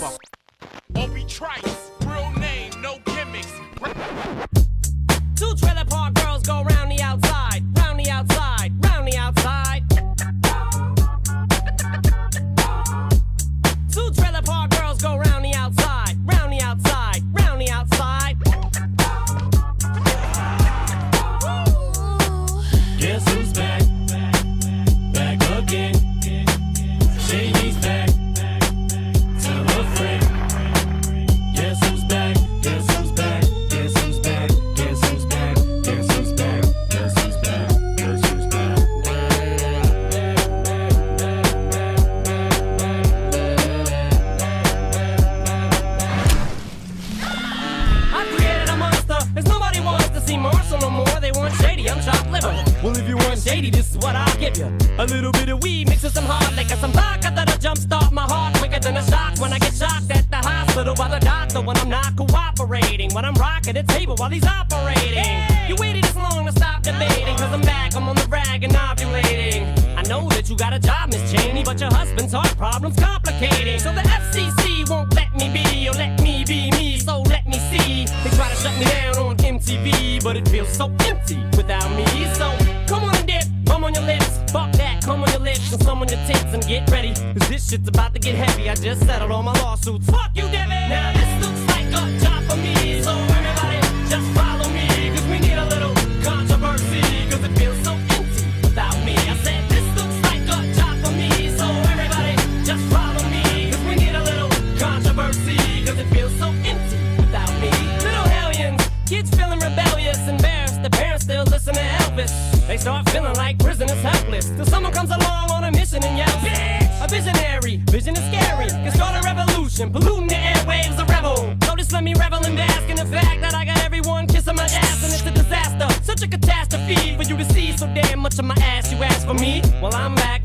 motherfucker. Or be Trice, real name, no gimmicks. 2 trailer park girls go round the outside, round the outside, round the outside. 2 trailer park girls go round the outside, round the outside, round the outside. Guess who's back? Back again. Shady's back. Tell a friend. Guess who's back? Guess who's back? Guess who's back? Guess who's back? Guess who's back? Guess who's back? Guess who's back? I created a monster, as nobody wants to see Marshall no more. They want Shady, I'm chopped liver. Well, if you want Shady, this is what I'll give you. A little bit of weed mixed with some hard liquor, some vodka that'll jumpstart my heart quicker than a shock when I get shocked at the hospital by the doctor when I'm not cooperating, when I'm rocking the table while he's operating. You waited this long to stop debating, cause I'm back, I'm on the rag and ovulating. I know that you got a job, Miss Cheney, but your husband's heart problem's complicating. So the FCC won't let me be, or let me be me, so let me see. They try to shut me down on MTV, but it feels so empty without me. So come on and dip, bum on your lips, fuck that, come on your lips and some on your tits and get ready, cause this shit's about to get heavy. I just settled all my lawsuits. Fuck you, Debbie! Now this looks like a job for me, so everybody just follow me, cause we need a little controversy, cause it feels so empty without me. I said this looks like a job for me, so everybody just follow me, cause we need a little controversy, cause it feels so empty without me. Little hellions, kids feeling rebellious, embarrassed, the parents still listen to Elvis. They start feeling like prisoners helpless, till someone comes along on a mission and yells, bitch! A visionary, vision is scary, can start a revolution, polluting the airwaves, a rebel. So just let me revel and bask in the fact that I got everyone kissing my ass, and it's a disaster, such a catastrophe for you to see so damn much of my ass. You ask for me? Well, I'm back.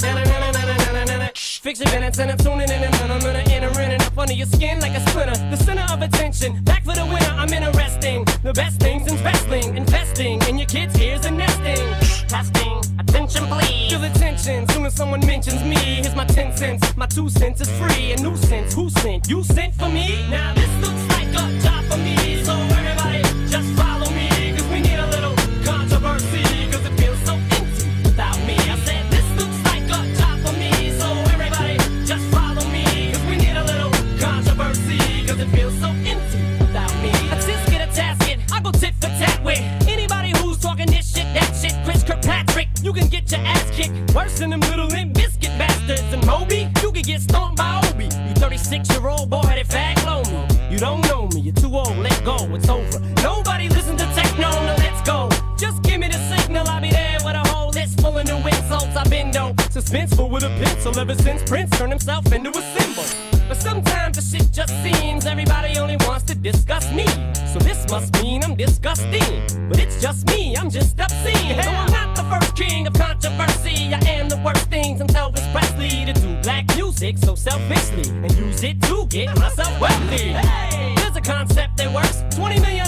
Fix your minutes and I'm tuning in and I'm gonna enter in and up under your skin like a splinter. The center of attention, back for the winner, I'm interesting. The best things in wrestling, investing in your kids' ears and nesting. Testing, attention please. Feel the tension, soon as someone mentions me. Here's my 10 cents, my 2 cents is free. A nuisance, who sent? You sent for me? Now this looks like a job for me, so everybody just follow me, cause we need a little controversy, cause it feels so empty without me. I said this looks like a job for me, so everybody just follow me, cause we need a little controversy, cause it feels so empty without me. I just get a tasket, I go tit for tat with anybody who's talking this shit, that shit. Chris Kirkpatrick, you can get your ass kicked worse than them little Limp Bizkit bastards. And Moby, you can get stomped by Obi. You 36-year-old boy that fag blow me. You don't know me, you're too old, let go, it's over. Nobody listen to techno, now let's go. Just give me the signal, I'll be there with a whole list full of new insults. I've been dope, suspenseful with a pencil ever since Prince turned himself into a symbol. But sometimes the shit just seems everybody only wants to discuss me. So this must mean I'm disgusting. But it's just me, I'm just obscene. So I'm not the first king of controversy. I am the worst thing since Elvis Presley to do black music so selfishly and use it to get myself wealthy. Hey, there's a concept that works. 20 million